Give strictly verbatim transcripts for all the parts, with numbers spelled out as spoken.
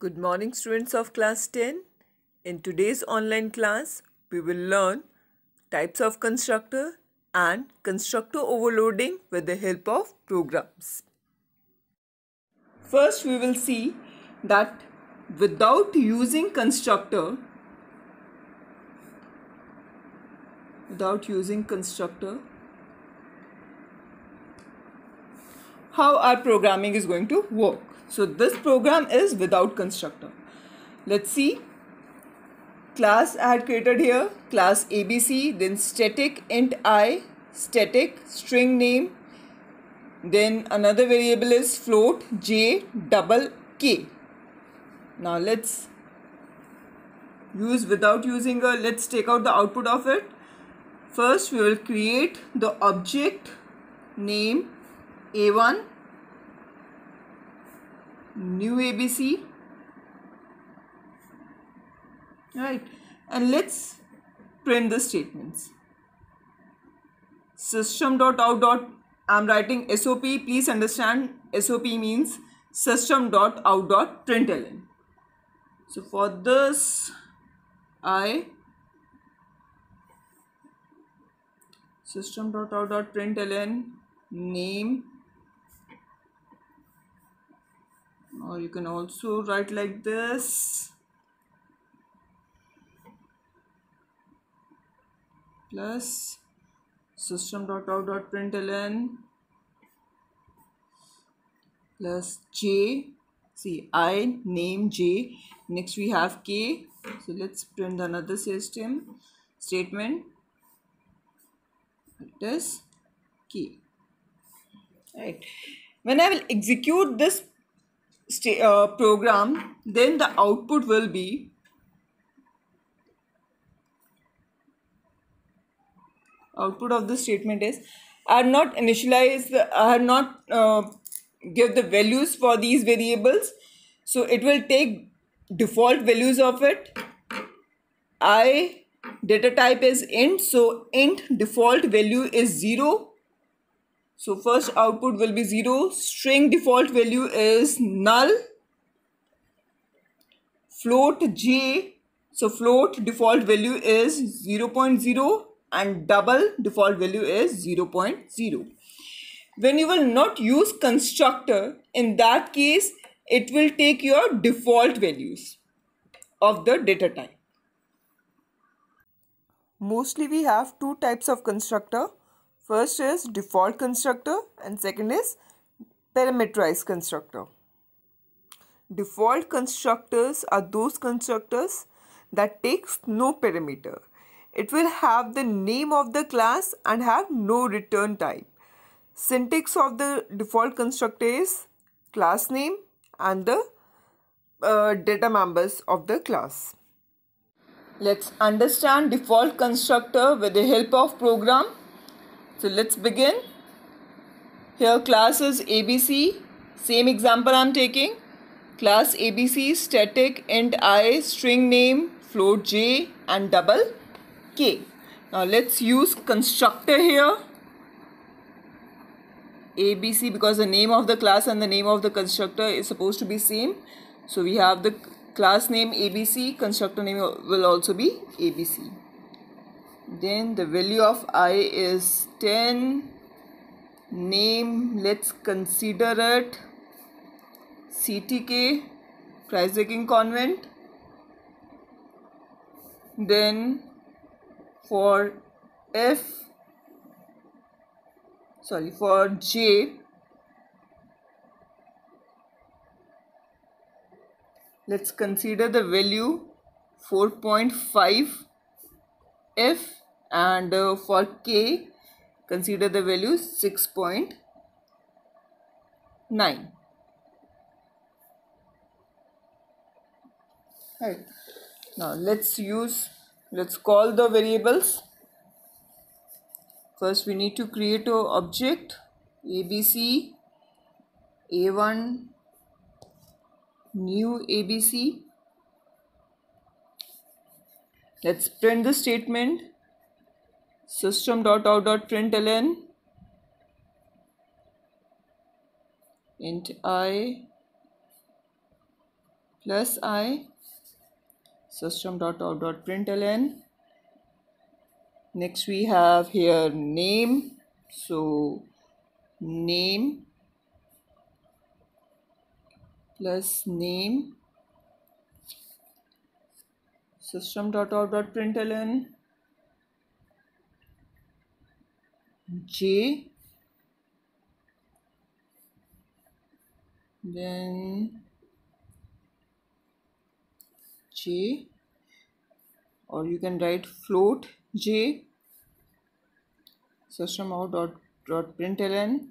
Good morning, students of class ten. In today's online class, we will learn types of constructor and constructor overloading with the help of programs. First, we will see that without using constructor, without using constructor, how our programming is going to work. So this program is without constructor. Let's see. Class I had created here, class A B C, then static int I, static string name, then another variable is float j double k. Now let's use without using a, let's take out the output of it. First we will create the object name A one, new A B C, right, and let's print the statements. System dot out dot I'm writing S O P. Please understand S O P means system dot out dot println. So for this I system dot out dot println name, or you can also write like this, plus system dot out dot println plus j, see I name j, next we have k. So let's print another system statement, it is k, right. When I will execute this uh, program, then the output will be output of the statement is I have not initialized, I have not uh, give the values for these variables, so it will take default values of it. I data type is int, so int default value is zero, so first output will be zero. String default value is null. Float j, so float default value is zero point zero and double default value is zero point zero. When you will not use constructor, in that case it will take your default values of the data type. Mostly we have two types of constructor. First is default constructor and second is parameterized constructor. Default constructors are those constructors that takes no parameter. It will have the name of the class and have no return type. Syntax of the default constructor is class name and the uh, data members of the class. Let's understand default constructor with the help of program. So let's begin. Here class is A B C. Same example I am taking. Class A B C, static int I, string name, float j and double k. Now let's use constructor here. A B C, because the name of the class and the name of the constructor is supposed to be same. So we have the class name A B C, constructor name will also be A B C. Then the value of I is ten. Name, let's consider it C T K, Christ-the-King Convent. Then for F, sorry, for J, let's consider the value four point five F, and uh, for K, consider the value six point nine. Right. Now let's use, let's call the variables. First we need to create an object A B C, A one, new A B C. Let's print the statement system dot out dot println int I, plus I, system dot out dot println. Next we have here name, so name plus name, system dot out dot println. J, then J, or you can write float J, system out dot dot println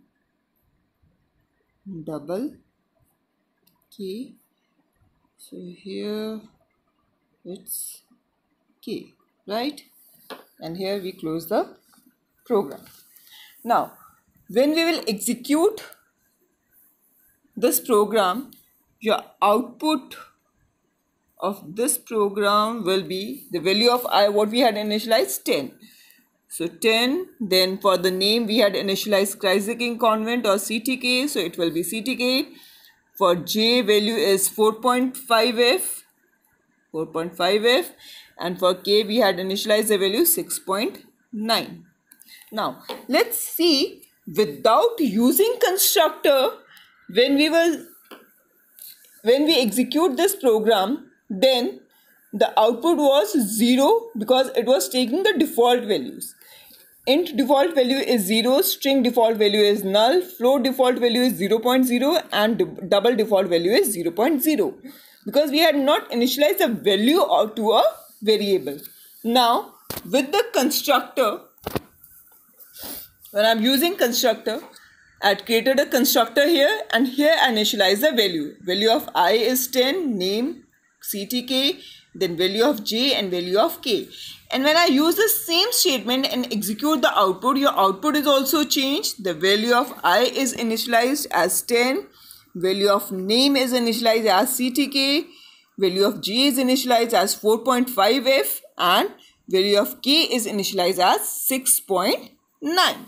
double K, so here it's K, right? And here we close the program. Now when we will execute this program, your output of this program will be the value of I, what we had initialized, ten. So ten, then for the name we had initialized Christ the King Convent or C T K, so it will be C T K. For J, value is four point five F, four point five F, and for K we had initialized the value six point nine. Now let's see, without using constructor, when we will when we execute this program, then the output was zero because it was taking the default values. Int default value is zero, string default value is null, float default value is zero point zero, and double default value is zero point zero, because we had not initialized a value to a variable. Now with the constructor, when I'm using constructor, I had created a constructor here, and here I initialize the value. Value of I is ten, name C T K, then value of J and value of K. And when I use the same statement and execute the output, your output is also changed. The value of I is initialized as ten, value of name is initialized as C T K, value of J is initialized as four point five F, and value of K is initialized as six point nine.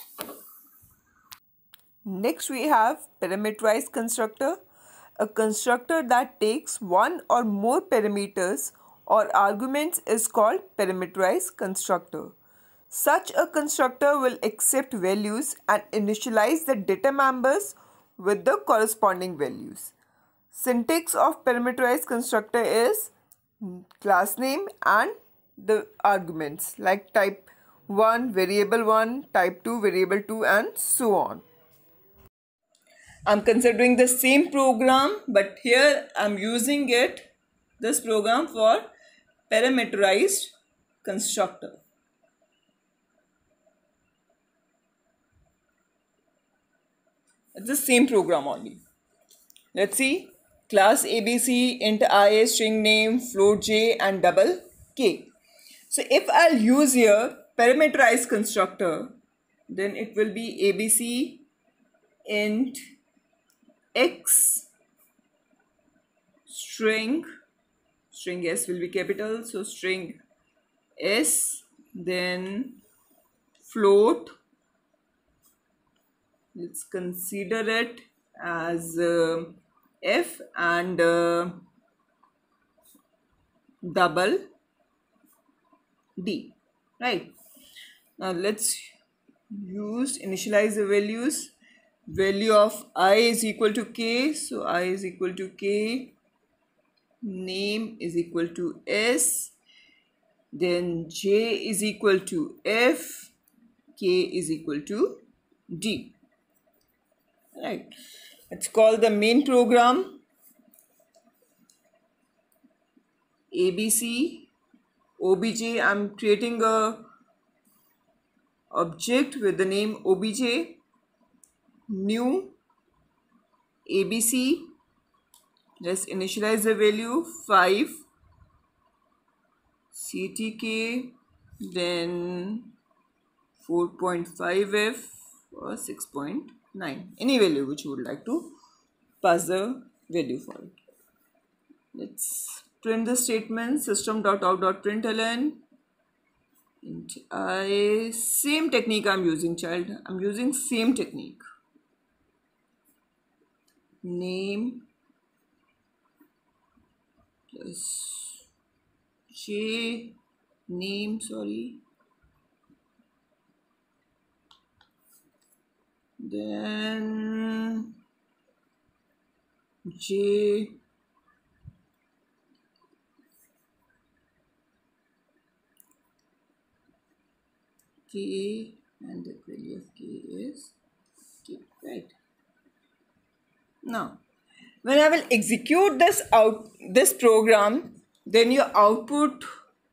Next we have parameterized constructor, a constructor that takes one or more parameters or arguments is called parameterized constructor. Such a constructor will accept values and initialize the data members with the corresponding values. Syntax of parameterized constructor is class name and the arguments like type one, variable one, type two, variable two, and so on. I'm considering the same program, but here I'm using it, this program, for parameterized constructor. It's the same program only. Let's see. Class A B C, int I, string name, float J, and double K. So if I'll use here parameterized constructor, then it will be A B C int X string, string S will be capital, so string S, then float, let's consider it as uh, F, and uh, double D, right? Now let's use initialize the values. Value of I is equal to K, so I is equal to K, name is equal to S, then J is equal to F, K is equal to D. Right, let's call the main program A B C O B J. I'm creating a object with the name O B J, new A B C. Let's initialize the value five, C T K, then four point five F or six point nine, any value which you would like to pass the value for it. Let's print the statement system.out.println. int I, same technique I'm using, child. I'm using same technique. Name plus j name, sorry, then j k, and the value of k is k, right? Now when I will execute this out this program, then your output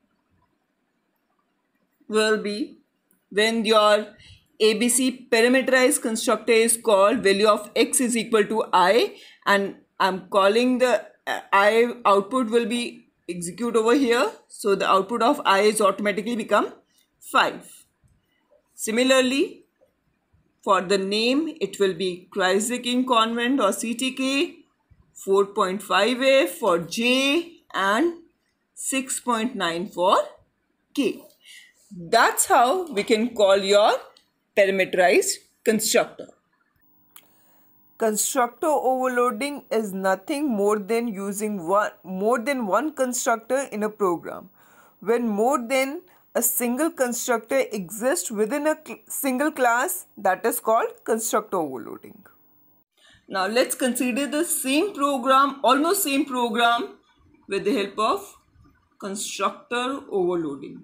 will be, when your A B C parameterized constructor is called, value of x is equal to I, and I'm calling the uh, I output will be execute over here, so the output of I is automatically become five. Similarly, for the name, it will be Christ the King Convent or C T K, four point five F for J and six point nine for K. That's how we can call your parameterized constructor. Constructor overloading is nothing more than using one, more than one constructor in a program. When more than a single constructor exists within a cl- single class, that is called constructor overloading. Now let's consider the same program, almost same program, with the help of constructor overloading.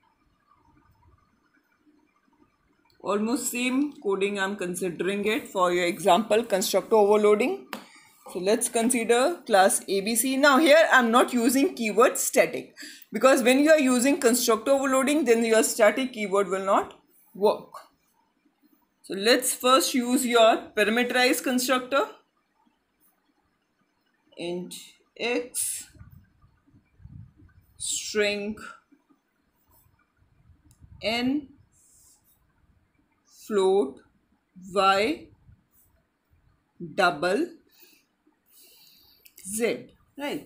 Almost same coding I'm considering it for your example, constructor overloading. So let's consider class A B C. Now here I'm not using keyword static, because when you are using constructor overloading, then your static keyword will not work. So let's first use your parameterized constructor. Int x, string n, float y, double z, right?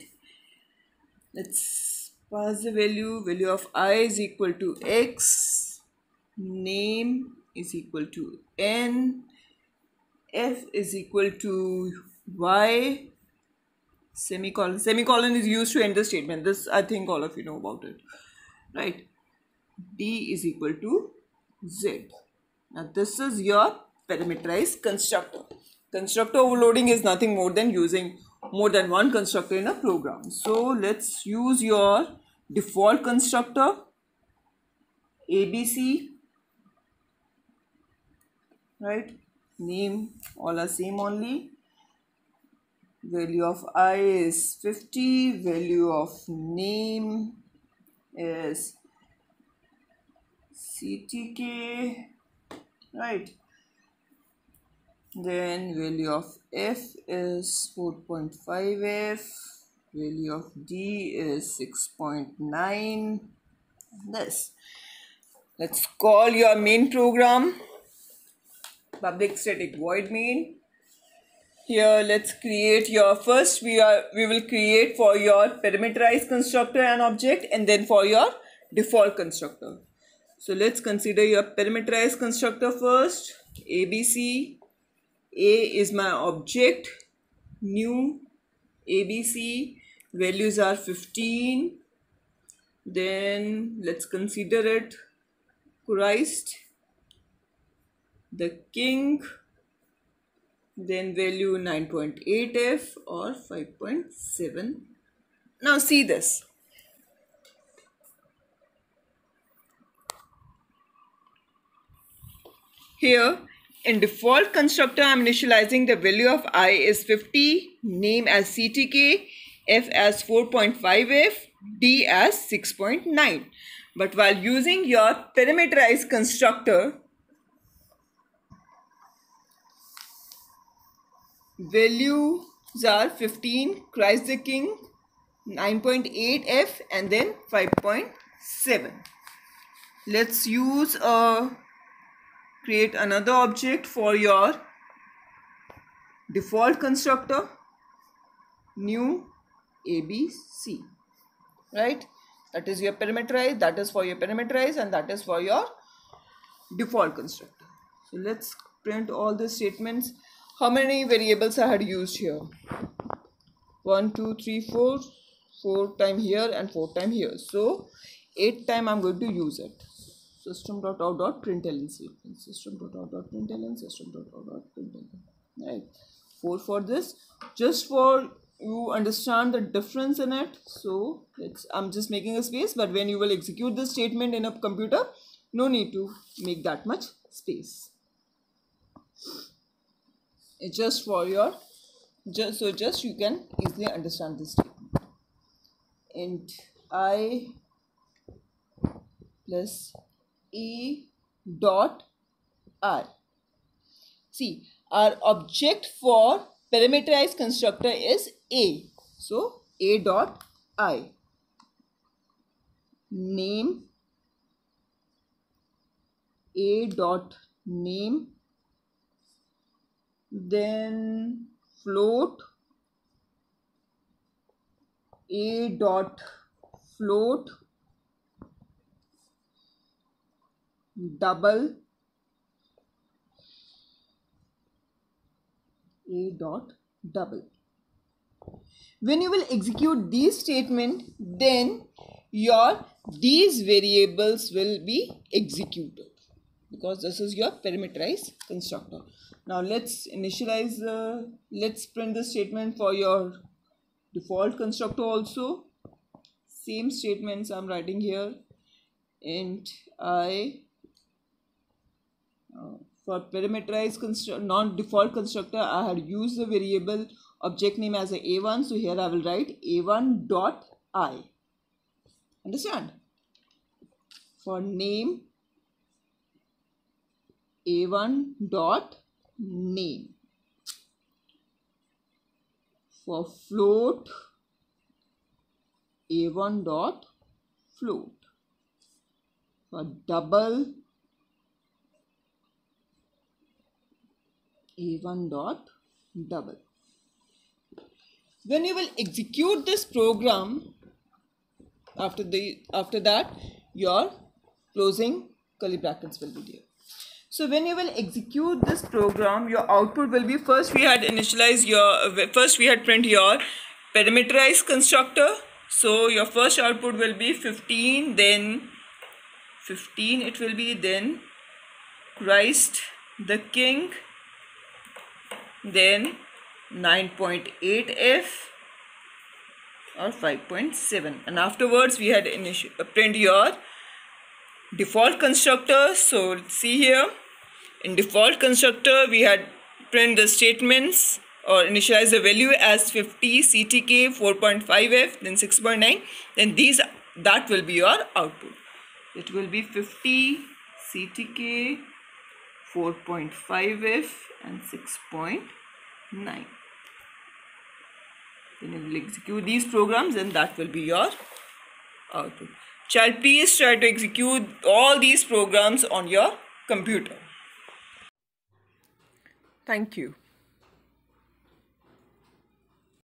Let's pass the value. Value of I is equal to x, name is equal to n, f is equal to y, semicolon. Semicolon is used to end the statement. This I think all of you know about it, right? D is equal to z. Now this is your parameterized constructor. Constructor overloading is nothing more than using more than one constructor in a program. So let's use your default constructor A B C, right? Name all are same only. Value of I is fifty, value of name is C T K, right? Then value of F is four point five F, value of D is six point nine. This. Let's call your main program public static void main. Here let's create your first we are we will create for your parameterized constructor an object, and then for your default constructor. So let's consider your parameterized constructor first. A B C. A is my object, new A B C, values are fifteen. Then let's consider it Christ the King, then value nine point eight F or five point seven. Now see this. Here in default constructor, I am initializing the value of I is fifty, name as C T K, F as four point five F, D as six point nine. But while using your parameterized constructor, values are fifteen, Christ the King, nine point eight F, and then five point seven. Let's use a create another object for your default constructor, new A B C, right? That is your parameterized, that is for your parameterized, and that is for your default constructor. So let's print all the statements. How many variables I had used here? one, two, three, four, four time here and four time here. So eight time I'm going to use it. System dot out dot println statement. System dot out dot println. System dot out dot println. Right. four for this. Just for you understand the difference in it. So let's. I'm just making a space. But when you will execute this statement in a computer, no need to make that much space. It's just for your. Just so just you can easily understand this statement. Int I plus a dot r. See, our object for parameterized constructor is a. So a dot I. Name a dot name. Then float a dot float. Double a dot double. When you will execute these statement, then your these variables will be executed because this is your parameterized constructor. Now let's initialize the let's print the statement for your default constructor also. Same statements I'm writing here. Int I. Uh, for parameterized constructor, non-default constructor, I had used the variable object name as a a one. So here I will write a one dot I. Understand? For name, a one dot name. For float, a one dot float. For double, a one dot double. When you will execute this program, after the after that your closing curly brackets will be there. So when you will execute this program, your output will be, first we had initialize your first we had print your parameterized constructor. So your first output will be fifteen, then fifteen it will be, then Christ the King, then nine point eight F or five point seven, and afterwards we had initial print your default constructor. So see here, in default constructor we had print the statements or initialize the value as fifty, C T K, four point five F, then six point nine, then these that will be your output. It will be fifty, C T K, four point five F and six point nine. Then you will execute these programs and that will be your output. Child, please try to execute all these programs on your computer. Thank you.